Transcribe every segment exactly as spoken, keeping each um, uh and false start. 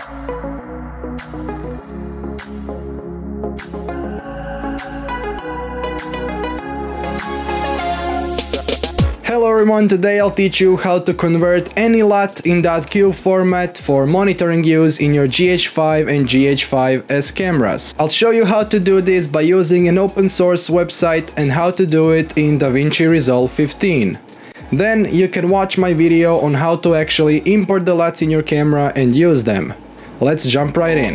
Hello everyone, today I'll teach you how to convert any L U T in LUTcalc format for monitoring use in your G H five and G H five S cameras. I'll show you how to do this by using an open source website and how to do it in DaVinci Resolve fifteen. Then you can watch my video on how to actually import the L U Ts in your camera and use them. Let's jump right in.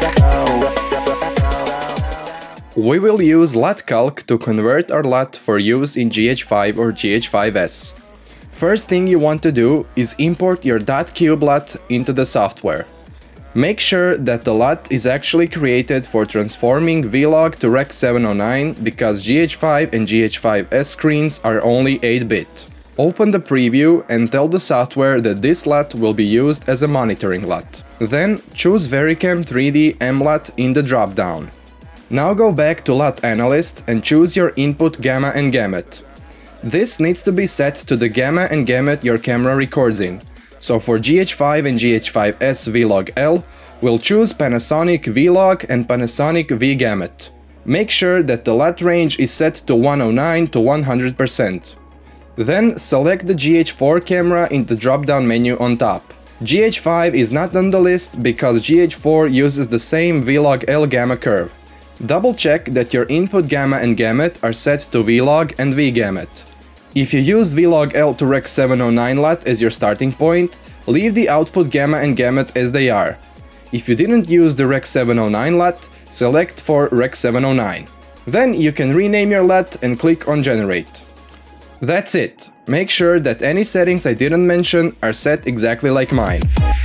We will use LUTcalc to convert our L U T for use in G H five or G H five S. First thing you want to do is import your LUTcalc L U T into the software. Make sure that the L U T is actually created for transforming V-Log to Rec seven oh nine because G H five and G H five S screens are only eight bit. Open the preview and tell the software that this L U T will be used as a monitoring L U T. Then choose Vericam three D M L U T in the drop-down. Now go back to L U T Analyst and choose your input gamma and gamut. This needs to be set to the gamma and gamut your camera records in. So for G H five and G H five S V-Log L, we'll choose Panasonic V-Log and Panasonic V-Gamut. Make sure that the L U T range is set to one oh nine to one hundred percent. Then select the G H four camera in the drop-down menu on top. G H five is not on the list because G H four uses the same V-Log L gamma curve. Double check that your input gamma and gamut are set to V-Log and V-Gamut. If you used V-Log L to Rec seven oh nine L U T as your starting point, leave the output gamma and gamut as they are. If you didn't use the Rec seven oh nine L U T, select for Rec seven oh nine. Then you can rename your L U T and click on Generate. That's it. Make sure that any settings I didn't mention are set exactly like mine.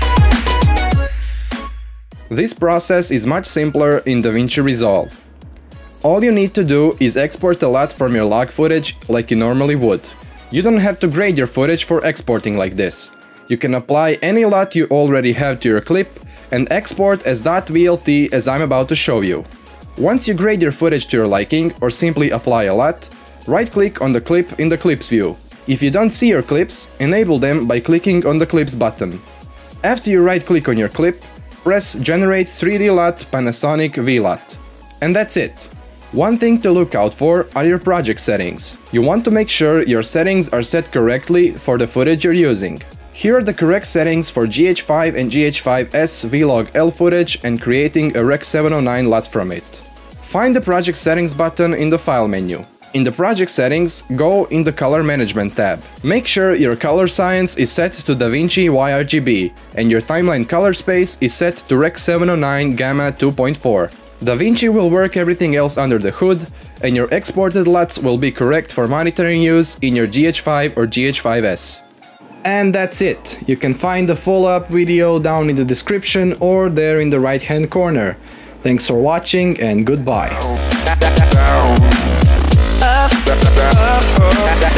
This process is much simpler in DaVinci Resolve. All you need to do is export a L U T from your log footage like you normally would. You don't have to grade your footage for exporting like this. You can apply any L U T you already have to your clip and export as .vlt as I'm about to show you. Once you grade your footage to your liking or simply apply a L U T, right-click on the clip in the Clips view. If you don't see your clips, enable them by clicking on the Clips button. After you right-click on your clip, press Generate three D L U T Panasonic V-L U T. And that's it. One thing to look out for are your project settings. You want to make sure your settings are set correctly for the footage you're using. Here are the correct settings for G H five and G H five S V-Log L footage and creating a Rec seven oh nine L U T from it. Find the Project Settings button in the File menu. In the Project Settings, go in the Color Management tab. Make sure your color science is set to DaVinci Y R G B and your timeline color space is set to Rec seven oh nine Gamma two point four. DaVinci will work everything else under the hood and your exported L U Ts will be correct for monitoring use in your G H five or G H five S. And that's it. You can find the follow-up video down in the description or there in the right hand corner. Thanks for watching and goodbye.